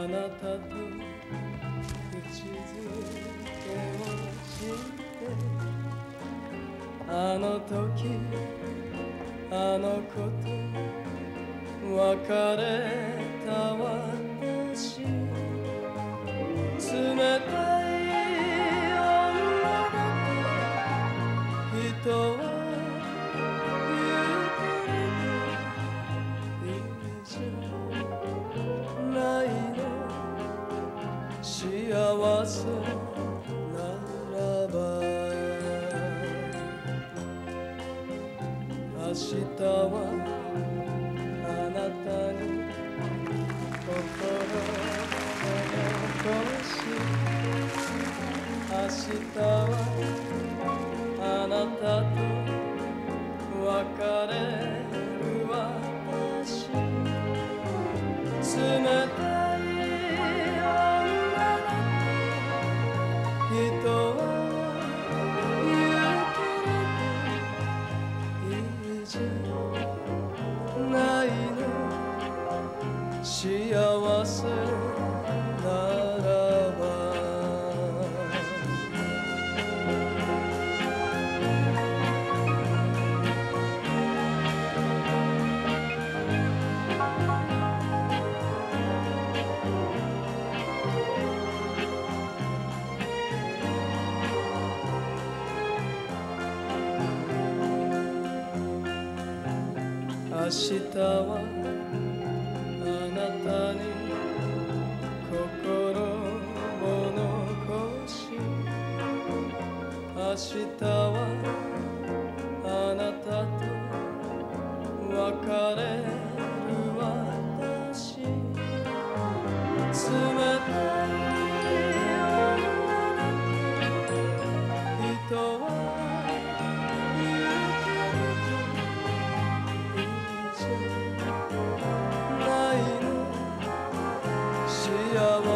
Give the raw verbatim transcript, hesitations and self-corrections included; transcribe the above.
あなたと口づけをしてあの時あの子と別れた私冷たい女だと人は言うけれどいいじゃないの幸せならば明日はあなたに心を残し明日はあなたと別れる私冷たい女だと人は言うけれどいいじゃないの幸せならば明日はあなたに心を残し明日はあなたと別れる私冷たい女だと人は言うけれどいいじゃないの幸せ